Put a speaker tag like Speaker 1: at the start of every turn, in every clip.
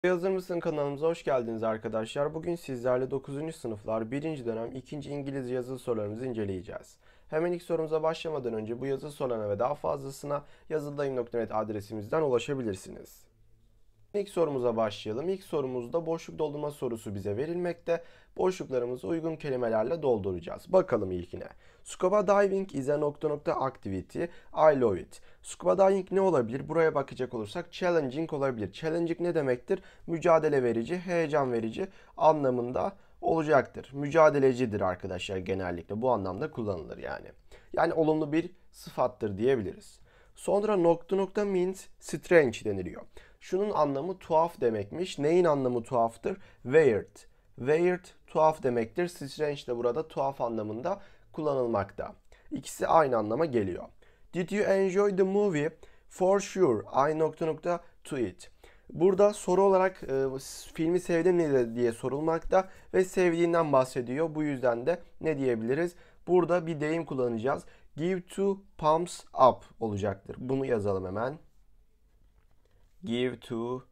Speaker 1: Hazır mısın kanalımıza hoş geldiniz arkadaşlar. Bugün sizlerle 9. sınıflar 1. dönem 2. İngilizce yazılı sorularımızı inceleyeceğiz. Hemen ilk sorumuza başlamadan önce bu yazılı sorularına ve daha fazlasına yazıldayım.net adresimizden ulaşabilirsiniz. İlk sorumuza başlayalım. İlk sorumuzda boşluk doldurma sorusu bize verilmekte. Boşluklarımızı uygun kelimelerle dolduracağız. Bakalım ilkine. Scuba diving is a activity. I love it. Scuba diving ne olabilir? Buraya bakacak olursak challenging olabilir. Challenging ne demektir? Mücadele verici, heyecan verici anlamında olacaktır. Mücadelecidir arkadaşlar genellikle. Bu anlamda kullanılır yani. Yani olumlu bir sıfattır diyebiliriz. Sonra means strange deniliyor. Şunun anlamı tuhaf demekmiş. Neyin anlamı tuhaftır? Weird. Weird tuhaf demektir. Strange de burada tuhaf anlamında kullanılmakta. İkisi aynı anlama geliyor. Did you enjoy the movie? For sure. I to it. Burada soru olarak filmi sevdin mi diye sorulmakta ve sevdiğinden bahsediyor. Bu yüzden de ne diyebiliriz? Burada bir deyim kullanacağız. Give two thumbs up olacaktır. Bunu yazalım hemen. Give two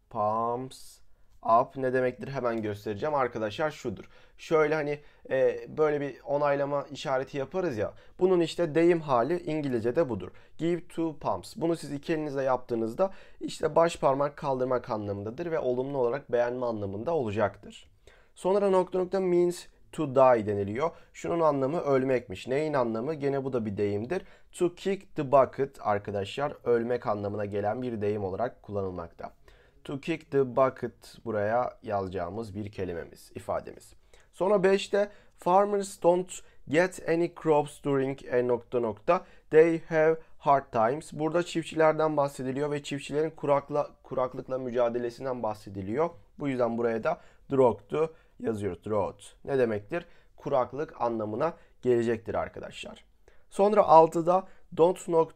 Speaker 1: thumbs up ne demektir hemen göstereceğim. Arkadaşlar şudur. Şöyle hani böyle bir onaylama işareti yaparız ya. Bunun işte deyim hali İngilizce'de budur. Give two thumbs. Bunu siz iki elinizle yaptığınızda işte baş parmak kaldırmak anlamındadır ve olumlu olarak beğenme anlamında olacaktır. Sonra means to die deniliyor. Şunun anlamı ölmekmiş. Neyin anlamı? Gene bu da bir deyimdir. To kick the bucket arkadaşlar ölmek anlamına gelen bir deyim olarak kullanılmakta. To kick the bucket buraya yazacağımız bir kelimemiz, ifademiz. Sonra 5'te farmers don't get any crops during a they have hard times. Burada çiftçilerden bahsediliyor ve çiftçilerin kuraklıkla mücadelesinden bahsediliyor. Bu yüzden buraya da drought yazıyoruz. Drought ne demektir? Kuraklık anlamına gelecektir arkadaşlar. Sonra 6'da don't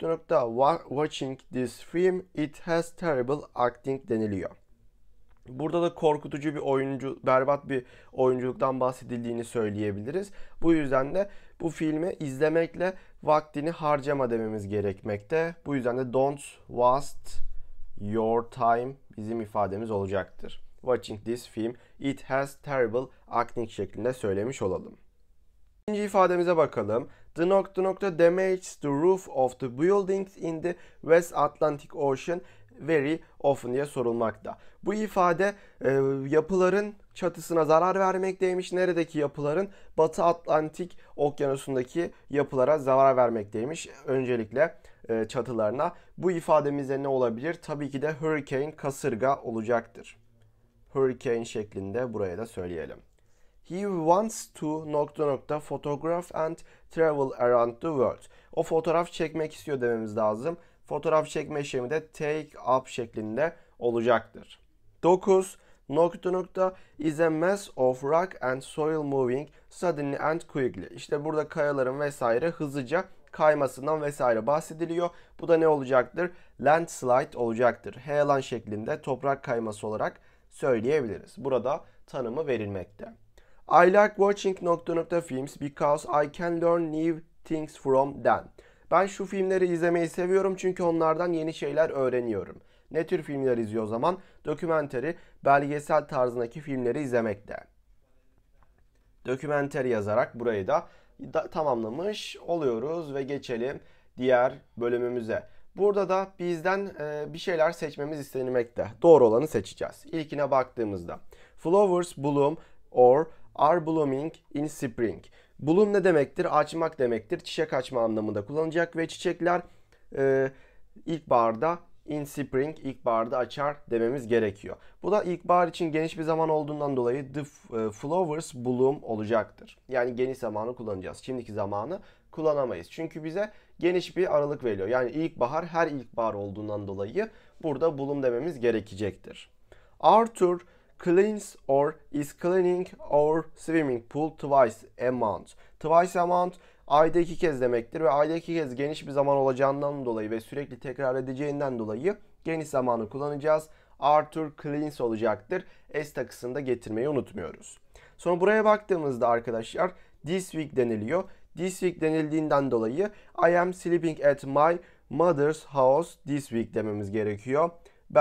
Speaker 1: watching this film it has terrible acting deniliyor. Burada da korkutucu bir berbat bir oyunculuktan bahsedildiğini söyleyebiliriz. Bu yüzden de bu filmi izlemekle vaktini harcama dememiz gerekmekte. Bu yüzden de don't waste your time bizim ifademiz olacaktır. Watching this film it has terrible acting şeklinde söylemiş olalım. İkinci ifademize bakalım. The damages the roof of the buildings in the West Atlantic Ocean very often diye sorulmakta. Bu ifade yapıların çatısına zarar vermekteymiş. Neredeki yapıların? Batı Atlantik Okyanusu'ndaki yapılara zarar vermekteymiş. Öncelikle çatılarına. Bu ifademizde ne olabilir? Tabii ki de hurricane, kasırga olacaktır. Hurricane şeklinde buraya da söyleyelim. He wants to photograph and travel around the world. O fotoğraf çekmek istiyor dememiz lazım. Fotoğraf çekme işlemi de take up şeklinde olacaktır. 9 is a mass of rock and soil moving suddenly and quickly. İşte burada kayaların vesaire hızlıca kaymasından vesaire bahsediliyor. Bu da ne olacaktır? Landslide olacaktır. Heyelan şeklinde toprak kayması olarak söyleyebiliriz. Burada tanımı verilmekte. I like watching films because I can learn new things from them. Ben şu filmleri izlemeyi seviyorum çünkü onlardan yeni şeyler öğreniyorum. Ne tür filmler izliyor o zaman? Dokümenteri, belgesel tarzındaki filmleri izlemekte. Dokümenteri yazarak burayı da tamamlamış oluyoruz ve geçelim diğer bölümümüze. Burada da bizden bir şeyler seçmemiz istenmekte. Doğru olanı seçeceğiz. İlkine baktığımızda flowers bloom or are blooming in spring. Bloom ne demektir? Açmak demektir. Çiçek açma anlamında kullanılacak ve çiçekler ilkbaharda in spring ilkbaharda açar dememiz gerekiyor. Bu da ilkbahar için geniş bir zaman olduğundan dolayı the flowers bloom olacaktır. Yani geniş zamanı kullanacağız. Şimdiki zamanı kullanamayız. Çünkü bize geniş bir aralık veriyor. Yani ilkbahar her ilkbahar olduğundan dolayı burada bloom dememiz gerekecektir. Arthur cleans or is cleaning our swimming pool twice a month. Twice a month ayda iki kez demektir ve ayda iki kez geniş bir zaman olacağından dolayı ve sürekli tekrar edeceğinden dolayı geniş zamanı kullanacağız. Arthur cleans olacaktır. S takısını da getirmeyi unutmuyoruz. Sonra buraya baktığımızda arkadaşlar this week deniliyor. This week denildiğinden dolayı I am sleeping at my mother's house this week dememiz gerekiyor. Ben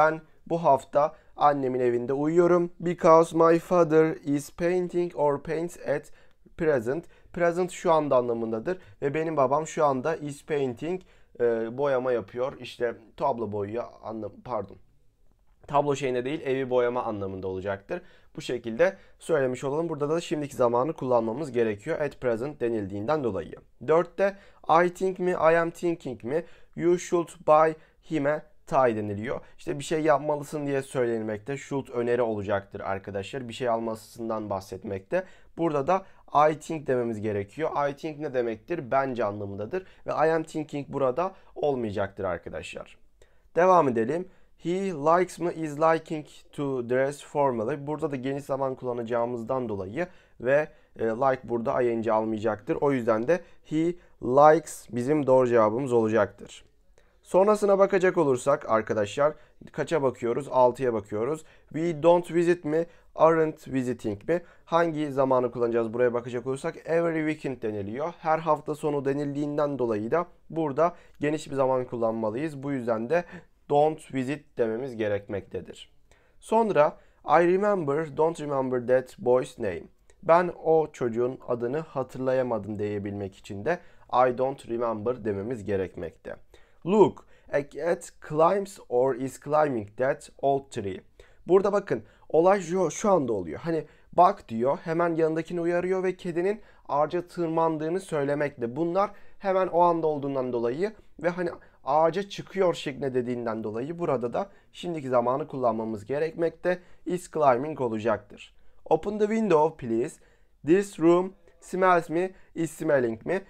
Speaker 1: Bu hafta annemin evinde uyuyorum. Because my father is painting or paints at present. Present şu anda anlamındadır. Ve benim babam şu anda is painting, boyama yapıyor. İşte tablo boyuyor. Pardon. Tablo şeyine değil, evi boyama anlamında olacaktır. Bu şekilde söylemiş olalım. Burada da şimdiki zamanı kullanmamız gerekiyor. At present denildiğinden dolayı. 4'te I think mi, I am thinking mi? You should buy him a tie deniliyor. İşte bir şey yapmalısın diye söylenmekte. Should öneri olacaktır arkadaşlar. Bir şey almasından bahsetmekte. Burada da I think dememiz gerekiyor. I think ne demektir? Bence anlamındadır. Ve I am thinking burada olmayacaktır arkadaşlar. Devam edelim. He likes mı, is liking to dress formally. Burada da geniş zaman kullanacağımızdan dolayı ve like burada ing almayacaktır. O yüzden de he likes bizim doğru cevabımız olacaktır. Sonrasına bakacak olursak arkadaşlar kaça bakıyoruz? 6'ya bakıyoruz. We don't visit mi? Aren't visiting mi? Hangi zamanı kullanacağız buraya bakacak olursak? Every weekend deniliyor. Her hafta sonu denildiğinden dolayı da burada geniş bir zaman kullanmalıyız. Bu yüzden de don't visit dememiz gerekmektedir. Sonra don't remember that boy's name. Ben o çocuğun adını hatırlayamadım diyebilmek için de I don't remember dememiz gerekmekte. Look, a cat climbs or is climbing that old tree. Burada bakın olay şu anda oluyor. Hani bak diyor, hemen yanındakini uyarıyor ve kedinin ağaca tırmandığını söylemekte. Bunlar hemen o anda olduğundan dolayı ve hani ağaca çıkıyor şeklinde dediğinden dolayı burada da şimdiki zamanı kullanmamız gerekmekte. Is climbing olacaktır. Open the window please. This room smells mi? Is smelling mi?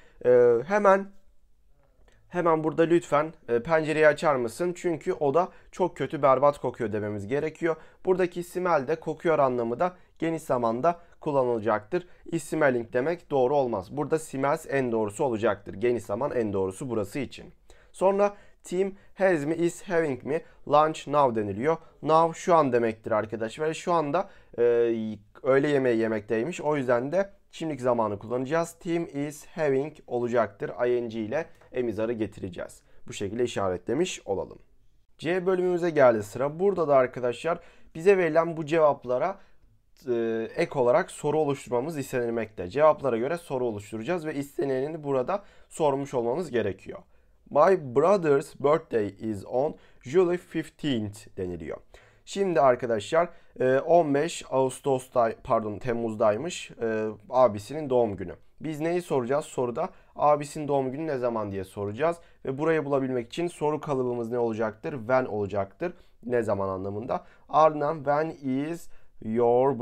Speaker 1: Hemen burada lütfen pencereyi açar mısın? Çünkü o da çok kötü, berbat kokuyor dememiz gerekiyor. Buradaki smell de kokuyor anlamı da geniş zamanda kullanılacaktır. Is smelling demek doğru olmaz. Burada smells en doğrusu olacaktır. Geniş zaman en doğrusu burası için. Sonra Tim has mi, is having mi? Lunch now deniliyor. Now şu an demektir arkadaşlar. Ve şu anda öğle yemeği yemekteymiş. O yüzden de şimdiki zamanı kullanacağız. Tim is having olacaktır. ing ile emizarı getireceğiz. Bu şekilde işaretlemiş olalım. C bölümümüze geldi sıra. Burada da arkadaşlar bize verilen bu cevaplara ek olarak soru oluşturmamız istenilmekte. Cevaplara göre soru oluşturacağız ve istenileni burada sormuş olmamız gerekiyor. My brother's birthday is on July 15th deniliyor. Şimdi arkadaşlar 15 Temmuz'daymış abisinin doğum günü. Biz neyi soracağız? Soruda abisinin doğum günü ne zaman diye soracağız. Ve burayı bulabilmek için soru kalıbımız ne olacaktır? When olacaktır. Ne zaman anlamında. Ardından when is your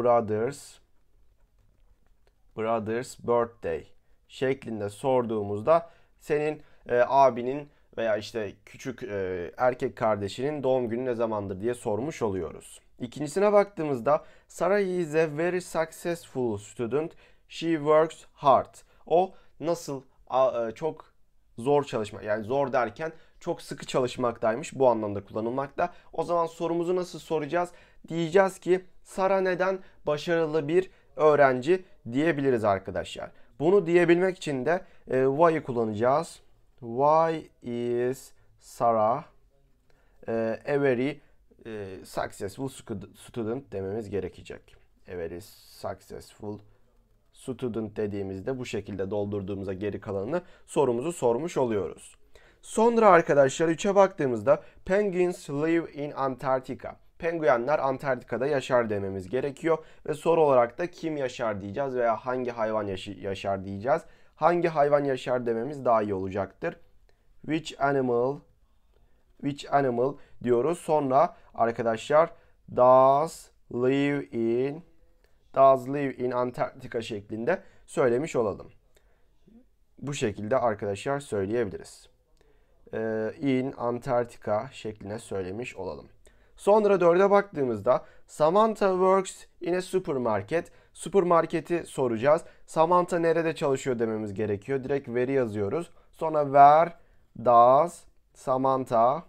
Speaker 1: brother's birthday şeklinde sorduğumuzda senin abinin veya işte küçük erkek kardeşinin doğum günü ne zamandır diye sormuş oluyoruz. İkincisine baktığımızda Sarah is a very successful student. She works hard. O nasıl çok zor çalışmak, yani zor derken çok sıkı çalışmaktaymış, bu anlamda kullanılmakta. O zaman sorumuzu nasıl soracağız? Diyeceğiz ki Sarah neden başarılı bir öğrenci diyebiliriz arkadaşlar. Bunu diyebilmek için de why'ı kullanacağız. Why is Sarah a very successful student dememiz gerekecek. A very successful student dediğimizde bu şekilde doldurduğumuzda geri kalanını sorumuzu sormuş oluyoruz. Sonra arkadaşlar 3'e baktığımızda Penguins live in Antarctica. Penguenler Antarktika'da yaşar dememiz gerekiyor. Ve soru olarak da kim yaşar diyeceğiz veya hangi hayvan yaşar diyeceğiz. Hangi hayvan yaşar dememiz daha iyi olacaktır. Which animal diyoruz. Sonra arkadaşlar does live in Antarctica şeklinde söylemiş olalım. Bu şekilde arkadaşlar söyleyebiliriz. In Antarctica şeklinde söylemiş olalım. Sonra 4'e baktığımızda Samantha works in a supermarket. Supermarketi soracağız. Samantha nerede çalışıyor dememiz gerekiyor. Direkt veri yazıyoruz. Sonra where does Samantha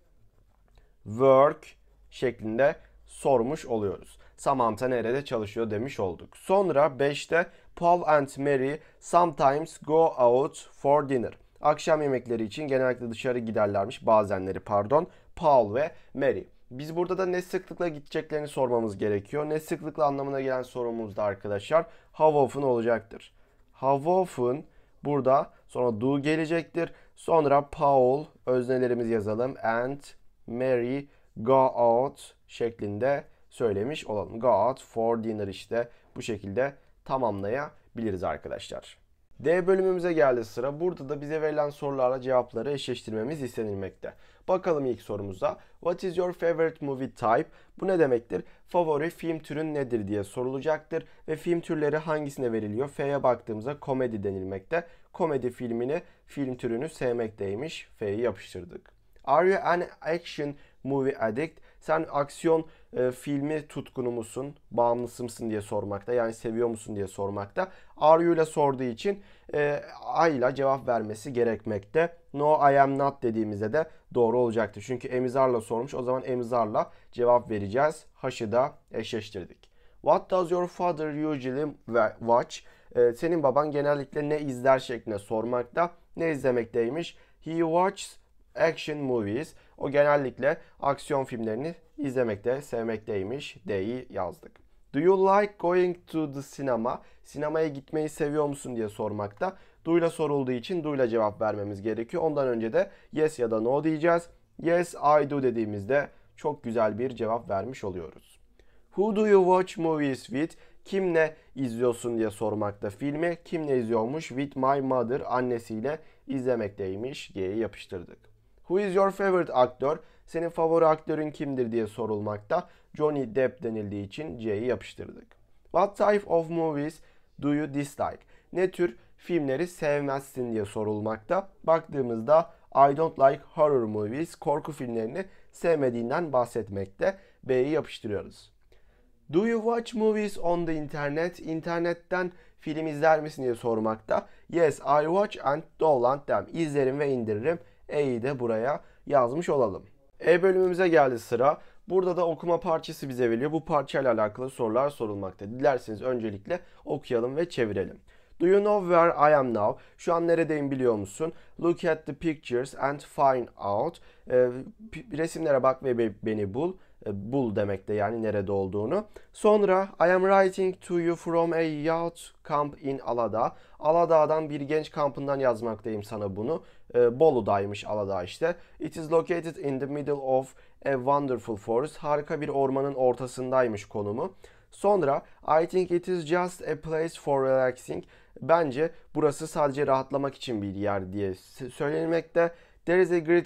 Speaker 1: work şeklinde sormuş oluyoruz. Samantha nerede çalışıyor demiş olduk. Sonra 5'te Paul and Mary sometimes go out for dinner. Akşam yemekleri için genellikle dışarı giderlermiş, bazenleri pardon. Paul ve Mary. Biz burada da ne sıklıkla gideceklerini sormamız gerekiyor. Ne sıklıkla anlamına gelen sorumuz da arkadaşlar how often olacaktır. How often burada sonra do gelecektir. Sonra Paul öznelerimiz yazalım. And Mary go out şeklinde söylemiş olalım. Go out for dinner işte bu şekilde tamamlayabiliriz arkadaşlar. D bölümümüze geldi sıra. Burada da bize verilen sorularla cevapları eşleştirmemiz istenilmekte. Bakalım ilk sorumuza. What is your favorite movie type? Bu ne demektir? Favori film türün nedir diye sorulacaktır. Ve film türleri hangisine veriliyor? F'ye baktığımızda komedi denilmekte. Komedi filmini, film türünü sevmekteymiş. F'yi yapıştırdık. Are you an action movie addict? Sen aksiyon filmi tutkunu musun, bağımlısı mısın diye sormakta. Yani seviyor musun diye sormakta. Are you ile sorduğu için I ile cevap vermesi gerekmekte. No I am not dediğimizde de doğru olacaktır. Çünkü emizarla sormuş. O zaman emizarla cevap vereceğiz. H'ı da eşleştirdik. What does your father usually watch? Senin baban genellikle ne izler şeklinde sormakta. Ne izlemekteymiş? He watches action movies. O genellikle aksiyon filmlerini izlemekte, sevmekteymiş. D'yi yazdık. Do you like going to the cinema? Sinemaya gitmeyi seviyor musun diye sormakta. Do ile sorulduğu için do ile cevap vermemiz gerekiyor. Ondan önce de yes ya da no diyeceğiz. Yes, I do dediğimizde çok güzel bir cevap vermiş oluyoruz. Who do you watch movies with? Kimle izliyorsun diye sormakta filmi. Kimle izliyormuş? With my mother. Annesiyle izlemekteymiş. G'yi yapıştırdık. Who is your favorite actor? Senin favori aktörün kimdir diye sorulmakta. Johnny Depp denildiği için C'yi yapıştırdık. What type of movies do you dislike? Ne tür filmleri sevmezsin diye sorulmakta. Baktığımızda I don't like horror movies. Korku filmlerini sevmediğinden bahsetmekte. B'yi yapıştırıyoruz. Do you watch movies on the internet? İnternetten film izler misin diye sormakta. Yes, I watch and download them. İzlerim ve indiririm. E'yi de buraya yazmış olalım. E bölümümüze geldi sıra. Burada da okuma parçası bize veriliyor. Bu parçayla alakalı sorular sorulmakta. Dilerseniz öncelikle okuyalım ve çevirelim. Do you know where I am now? Şu an neredeyim biliyor musun? Look at the pictures and find out. Resimlere bak ve beni bul. Bul demekte yani nerede olduğunu. Sonra I am writing to you from a youth camp in Aladağ. Aladağ'dan bir genç kampından yazmaktayım sana bunu. Bolu'daymış Aladağ işte. It is located in the middle of a wonderful forest. Harika bir ormanın ortasındaymış konumu. Sonra I think it is just a place for relaxing. Bence burası sadece rahatlamak için bir yer diye söylenmekte. There is a great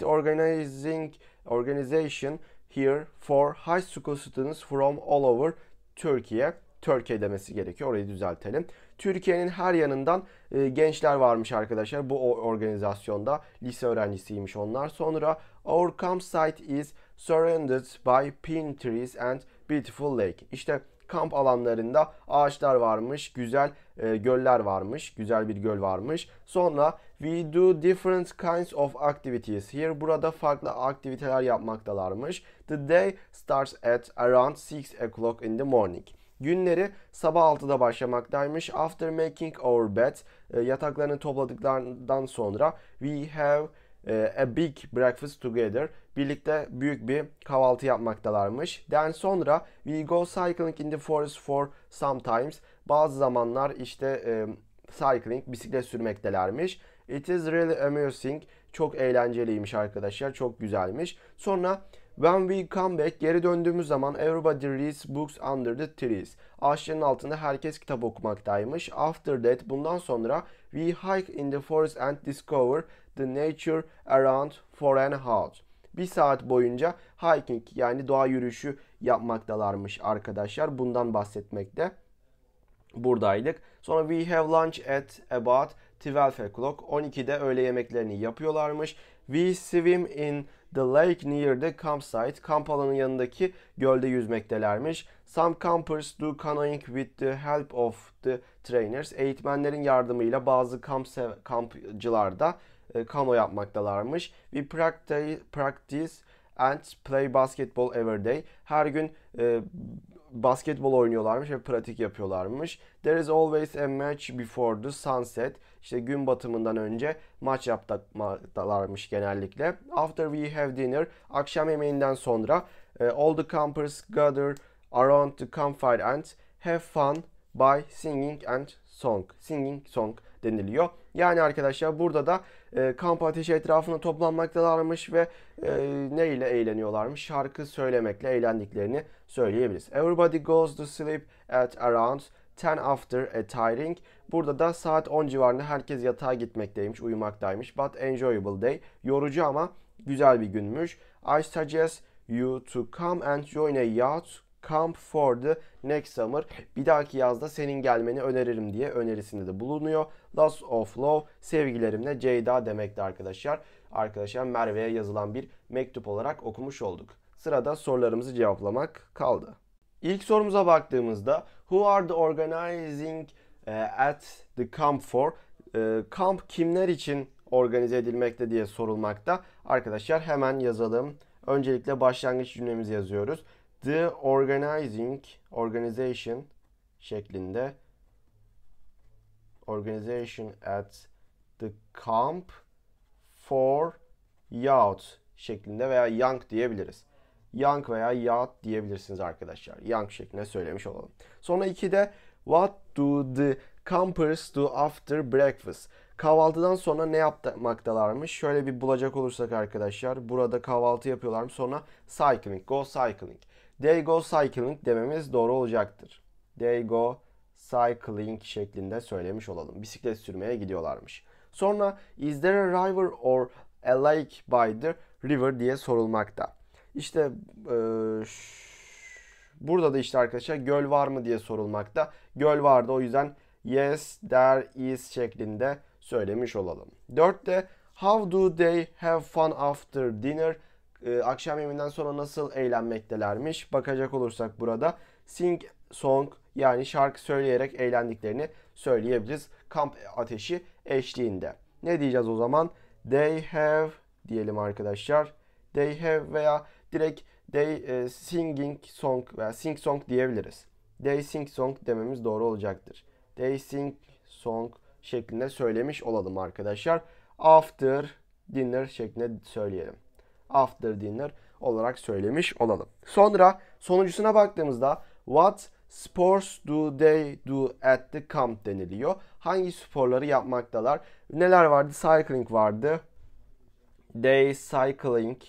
Speaker 1: organization here for high school students from all over Turkey. Türkiye demesi gerekiyor. Orayı düzeltelim. Türkiye'nin her yanından gençler varmış arkadaşlar. Bu organizasyonda lise öğrencisiymiş onlar. Sonra our campsite is surrounded by pine trees and beautiful lake. İşte kamp alanlarında ağaçlar varmış, güzel göller varmış, güzel bir göl varmış. Sonra we do different kinds of activities here. Burada farklı aktiviteler yapmaktalarmış. The day starts at around 6 o'clock in the morning. Günleri sabah 6'da başlamaktaymış. After making our beds, yataklarını topladıklarından sonra we have a big breakfast together. Birlikte büyük bir kahvaltı yapmaktalarmış. Then sonra we go cycling in the forest for sometimes. Bazı zamanlar işte cycling, bisiklet sürmektelermiş. It is really amusing. Çok eğlenceliymiş arkadaşlar. Çok güzelmiş. Sonra when we come back, geri döndüğümüz zaman everybody reads books under the trees. Ağaçların altında herkes kitap okumaktaymış. After that, bundan sonra we hike in the forest and discover the nature around for an hour. Bir saat boyunca hiking yani doğa yürüyüşü yapmaktalarmış arkadaşlar. Bundan bahsetmekte. Buradaydık. Sonra we have lunch at about 12 o'clock. 12'de öğle yemeklerini yapıyorlarmış. We swim in the lake near the campsite. Kamp alanının yanındaki gölde yüzmektelermiş. Some campers do canoeing with the help of the trainers. Eğitmenlerin yardımıyla bazı kampçılar da kano yapmaktalarmış. We practice and play basketball every day. Her gün basketbol oynuyorlarmış ve pratik yapıyorlarmış. There is always a match before the sunset. İşte gün batımından önce maç yapmaktalarmış genellikle. After we have dinner, akşam yemeğinden sonra All the campers gather around the campfire and have fun by singing and song. Singing song deniliyor. Yani arkadaşlar burada da kamp ateşi etrafında toplanmaktalarmış ve ne ile eğleniyorlarmış? Şarkı söylemekle eğlendiklerini söyleyebiliriz. Everybody goes to sleep at around 10 after a tiring. Burada da saat 10 civarında herkes yatağa gitmekteymiş, uyumaktaymış. But enjoyable day. Yorucu ama güzel bir günmüş. I suggest you to come and join a yacht camp for the next summer. Bir dahaki yazda senin gelmeni öneririm diye önerisinde de bulunuyor. Lots of love. Sevgilerimle Ceyda demekti arkadaşlar. Arkadaşlar Merve'ye yazılan bir mektup olarak okumuş olduk. Sırada sorularımızı cevaplamak kaldı. İlk sorumuza baktığımızda Who are the organizing at the camp for? Kamp kimler için organize edilmekte diye sorulmakta. Arkadaşlar hemen yazalım. Öncelikle başlangıç cümlemizi yazıyoruz. The organization şeklinde organization at the camp for yacht şeklinde veya young diyebiliriz. Young veya yacht diyebilirsiniz arkadaşlar. Young şeklinde söylemiş olalım. Sonra 2'de what do the campers do after breakfast? Kahvaltıdan sonra ne yapmaktalarmış? Şöyle bir bulacak olursak arkadaşlar. Burada kahvaltı yapıyorlarmış. Sonra cycling, go cycling. They go cycling dememiz doğru olacaktır. They go cycling şeklinde söylemiş olalım. Bisiklet sürmeye gidiyorlarmış. Sonra is there a river or a lake by the river diye sorulmakta. İşte burada da işte arkadaşlar göl var mı diye sorulmakta. Göl vardı, o yüzden yes there is şeklinde söylemiş olalım. 4'te how do they have fun after dinner? Akşam yemeğinden sonra nasıl eğlenmektelermiş? Bakacak olursak burada sing song yani şarkı söyleyerek eğlendiklerini söyleyebiliriz. Kamp ateşi eşliğinde. Ne diyeceğiz o zaman? They have diyelim arkadaşlar. They have veya direkt they singing song veya sing song diyebiliriz. They sing song dememiz doğru olacaktır. They sing song şeklinde söylemiş olalım arkadaşlar. After dinner şeklinde söyleyelim. After dinner olarak söylemiş olalım. Sonra sonuncusuna baktığımızda what sports do they do at the camp deniliyor. Hangi sporları yapmaktalar? Neler vardı? Cycling vardı. They cycling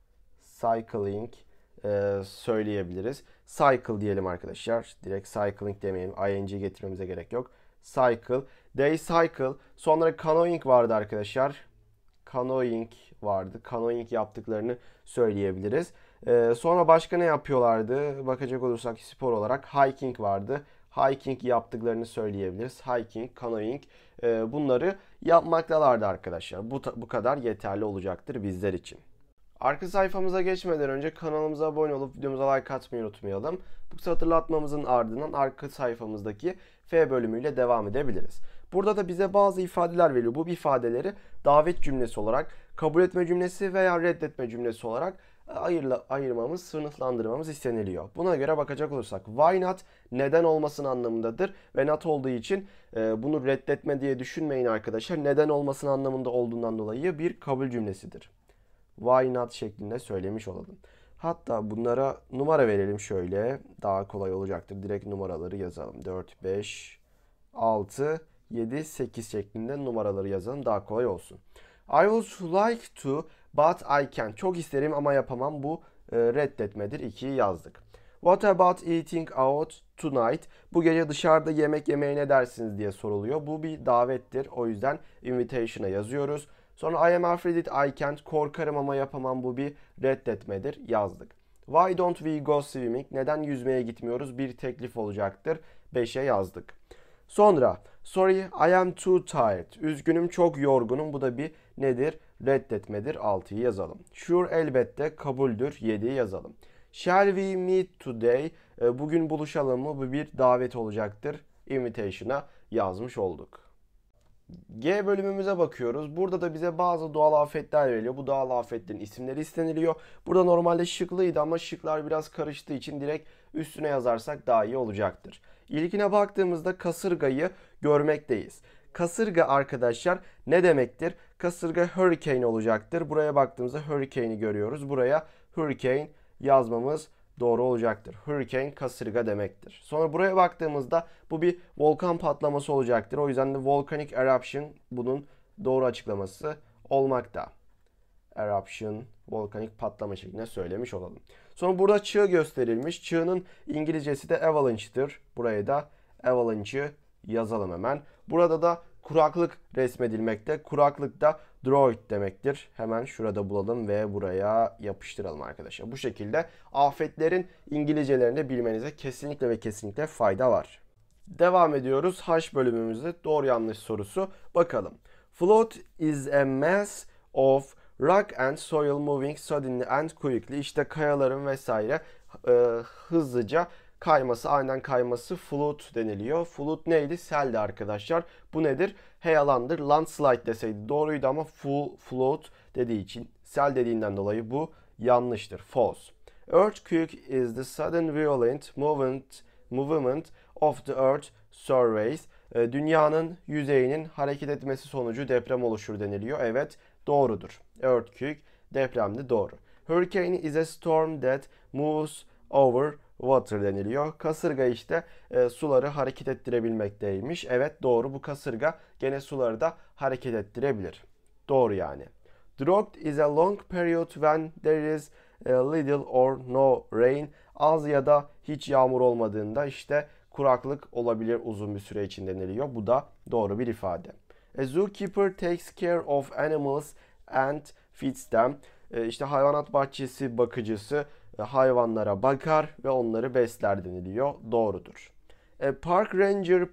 Speaker 1: söyleyebiliriz. Cycle diyelim arkadaşlar. Direkt cycling demeyelim. ing getirmemize gerek yok. Cycle. They cycle. Sonra canoeing vardı arkadaşlar. Canoeing vardı. Canoeing yaptıklarını söyleyebiliriz. Sonra başka ne yapıyorlardı? Bakacak olursak spor olarak hiking vardı. Hiking yaptıklarını söyleyebiliriz. Hiking, canoeing bunları yapmaktalardı arkadaşlar. Bu kadar yeterli olacaktır bizler için. Arka sayfamıza geçmeden önce kanalımıza abone olup videomuza like atmayı unutmayalım. Bu hatırlatmamızın ardından arka sayfamızdaki F bölümüyle devam edebiliriz. Burada da bize bazı ifadeler veriyor. Bu ifadeleri davet cümlesi olarak, kabul etme cümlesi veya reddetme cümlesi olarak ayırmamız, sınıflandırmamız isteniliyor. Buna göre bakacak olursak why not neden olmasın anlamındadır ve not olduğu için bunu reddetme diye düşünmeyin arkadaşlar. Neden olmasın anlamında olduğundan dolayı bir kabul cümlesidir. Why not şeklinde söylemiş olalım. Hatta bunlara numara verelim şöyle. Daha kolay olacaktır. Direkt numaraları yazalım. 4, 5, 6, 7, 8 şeklinde numaraları yazalım. Daha kolay olsun. I would like to but I can't. Çok isterim ama yapamam. Bu reddetmedir. 2'yi yazdık. What about eating out tonight? Bu gece dışarıda yemek yemeye ne dersiniz diye soruluyor. Bu bir davettir. O yüzden invitation'a yazıyoruz. Sonra I am afraid that I can't. Korkarım ama yapamam. Bu bir reddetmedir. Yazdık. Why don't we go swimming? Neden yüzmeye gitmiyoruz? Bir teklif olacaktır. 5'e yazdık. Sonra sorry I am too tired. Üzgünüm, çok yorgunum. Bu da bir nedir? Reddetmedir. 6'yı yazalım. Sure, elbette, kabuldür. 7'yi yazalım. Shall we meet today? Bugün buluşalım mı? Bu bir davet olacaktır. Invitation'a yazmış olduk. G bölümümüze bakıyoruz. Burada da bize bazı doğal afetler veriliyor. Bu doğal afetlerin isimleri isteniliyor. Burada normalde şıklıydı ama şıklar biraz karıştığı için direkt üstüne yazarsak daha iyi olacaktır. İlkine baktığımızda kasırgayı görmekteyiz. Kasırga arkadaşlar ne demektir? Kasırga hurricane olacaktır. Buraya baktığımızda hurricane'i görüyoruz. Buraya hurricane yazmamız doğru olacaktır. Hurricane kasırga demektir. Sonra buraya baktığımızda bu bir volkan patlaması olacaktır. O yüzden de volcanic eruption bunun doğru açıklaması olmakta. Eruption, volkanik patlama şeklinde söylemiş olalım. Sonra burada çığ gösterilmiş. Çığının İngilizcesi de avalanche'tır. Buraya da avalanche'ı yazalım hemen. Burada da kuraklık resmedilmekte. Kuraklık da drought demektir. Hemen şurada bulalım ve buraya yapıştıralım arkadaşlar. Bu şekilde afetlerin İngilizcelerini de bilmenize kesinlikle ve kesinlikle fayda var. Devam ediyoruz. H bölümümüzde doğru yanlış sorusu. Bakalım. Flood is a mass of rock and soil moving suddenly and quickly. İşte kayaların vesaire hızlıca kayması, aniden kayması flood deniliyor. Flood neydi? Seldi arkadaşlar. Bu nedir? Heyelandır. Landslide deseydi doğruydu ama flood dediği için, sel dediğinden dolayı bu yanlıştır. False. Earthquake is the sudden violent movement of the earth surface. Dünyanın yüzeyinin hareket etmesi sonucu deprem oluşur deniliyor. Evet, doğrudur. Earthquake depremdi, doğru. Hurricane is a storm that moves over water deniliyor. Kasırga işte suları hareket ettirebilmekteymiş. Evet, doğru. Bu kasırga gene suları da hareket ettirebilir. Doğru yani. Drought is a long period when there is little or no rain. Az ya da hiç yağmur olmadığında işte kuraklık olabilir uzun bir süre için deniliyor. Bu da doğru bir ifade. A zookeeper takes care of animals and feeds them. İşte hayvanat bahçesi bakıcısı hayvanlara bakar ve onları besler deniliyor. Doğrudur. A park ranger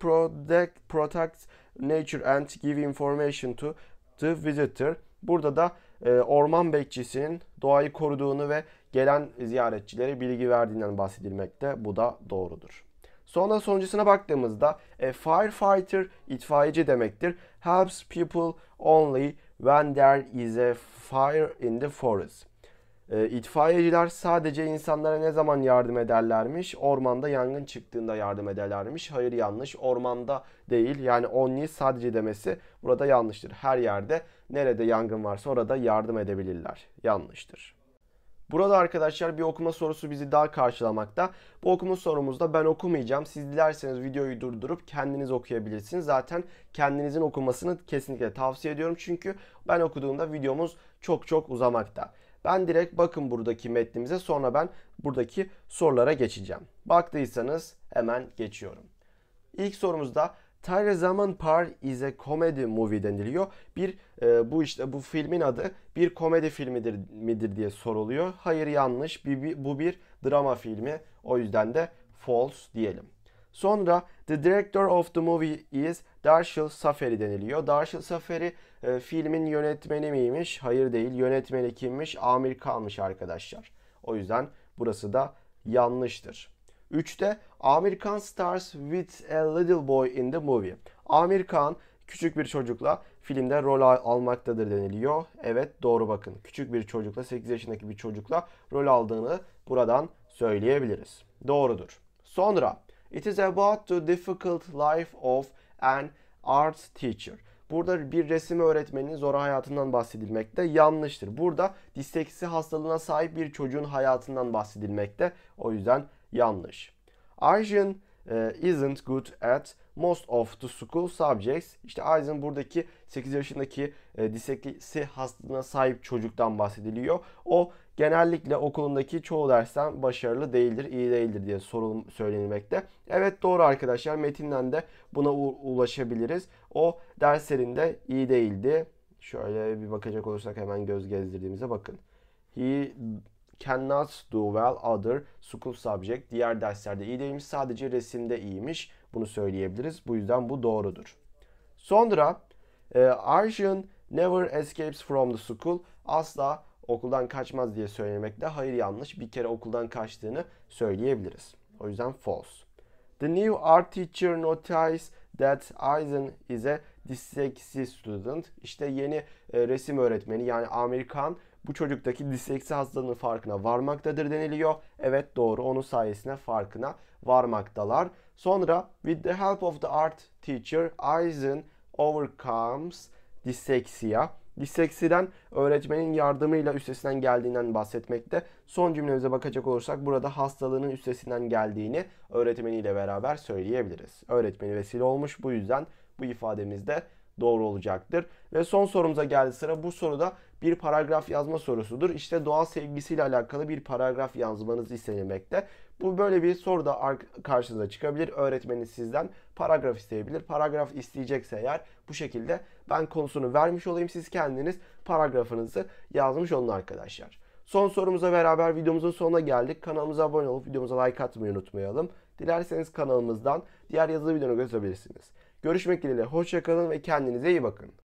Speaker 1: protects nature and give information to the visitor. Burada da orman bekçisinin doğayı koruduğunu ve gelen ziyaretçilere bilgi verdiğinden bahsedilmekte. Bu da doğrudur. Sonra sonuncusuna baktığımızda a firefighter itfaiyeci demektir. Helps people only when there is a fire in the forest. İtfaiyeciler sadece insanlara ne zaman yardım ederlermiş? Ormanda yangın çıktığında yardım ederlermiş. Hayır, yanlış. Ormanda değil. Yani only, sadece demesi burada yanlıştır. Her yerde nerede yangın varsa orada yardım edebilirler. Yanlıştır. Burada arkadaşlar bir okuma sorusu bizi daha karşılamakta. Bu okuma sorumuzda ben okumayacağım. Siz dilerseniz videoyu durdurup kendiniz okuyabilirsiniz. Zaten kendinizin okumasını kesinlikle tavsiye ediyorum. Çünkü ben okuduğumda videomuz çok uzamakta. Ben direkt bakın buradaki metnimize, sonra ben buradaki sorulara geçeceğim. Baktıysanız hemen geçiyorum. İlk sorumuzda Tyler Zaman Par is a comedy movie deniliyor. Bu filmin adı bir komedi filmidir midir diye soruluyor. Hayır, yanlış. Bu bir drama filmi. O yüzden de false diyelim. Sonra the director of the movie is Darshil Safari deniliyor. Darshil Safari filmin yönetmeni miymiş? Hayır, değil. Yönetmeni kimmiş? Amir Khan'mış arkadaşlar. O yüzden burası da yanlıştır. 3'te Amir Khan stars with a little boy in the movie. Amir Khan küçük bir çocukla filmde rol almaktadır deniliyor. Evet, doğru bakın. Küçük bir çocukla, 8 yaşındaki bir çocukla rol aldığını buradan söyleyebiliriz. Doğrudur. Sonra it is about the difficult life of an art teacher. Burada bir resim öğretmeninin zor hayatından bahsedilmekte. Yanlıştır. Burada disleksi hastalığına sahip bir çocuğun hayatından bahsedilmekte. O yüzden yanlış. Arjun isn't good at most of the school subjects. İşte Arjun buradaki 8 yaşındaki disleksi hastalığına sahip çocuktan bahsediliyor. O genellikle okulundaki çoğu dersten başarılı değildir, iyi değildir diye söylenilmekte. Evet, doğru arkadaşlar. Metinden de buna ulaşabiliriz. O derslerinde iyi değildi. Şöyle bir bakacak olursak hemen göz gezdirdiğimize bakın. He cannot do well other school subject. Diğer derslerde iyi değilmiş. Sadece resimde iyiymiş. Bunu söyleyebiliriz. Bu yüzden bu doğrudur. Sonra Arjun never escapes from the school. Asla okuldan kaçmaz diye söylemekte. Hayır, yanlış. Bir kere okuldan kaçtığını söyleyebiliriz. O yüzden false. The new art teacher noticed that Aizen is a dyslexic student. İşte yeni resim öğretmeni yani Amir Khan bu çocuktaki disleksi hastalığının farkına varmaktadır deniliyor. Evet, doğru. Onun sayesinde farkına varmaktalar. Sonra with the help of the art teacher, Aizen overcomes dyslexia. Disleksiden öğretmenin yardımıyla üstesinden geldiğinden bahsetmekte. Son cümlemize bakacak olursak burada hastalığının üstesinden geldiğini öğretmeniyle beraber söyleyebiliriz. Öğretmeni vesile olmuş, bu yüzden bu ifademiz de doğru olacaktır. Ve son sorumuza geldi sıra. Bu soruda bir paragraf yazma sorusudur. İşte doğa sevgisiyle alakalı bir paragraf yazmanız istenilmekte. Bu böyle bir soru da karşınıza çıkabilir. Öğretmeniniz sizden paragraf isteyebilir. Paragraf isteyecekse eğer bu şekilde ben konusunu vermiş olayım. Siz kendiniz paragrafınızı yazmış olun arkadaşlar. Son sorumuza beraber videomuzun sonuna geldik. Kanalımıza abone olup videomuza like atmayı unutmayalım. Dilerseniz kanalımızdan diğer yazılı videoları görebilirsiniz. Görüşmek dileğiyle, hoşça kalın ve kendinize iyi bakın.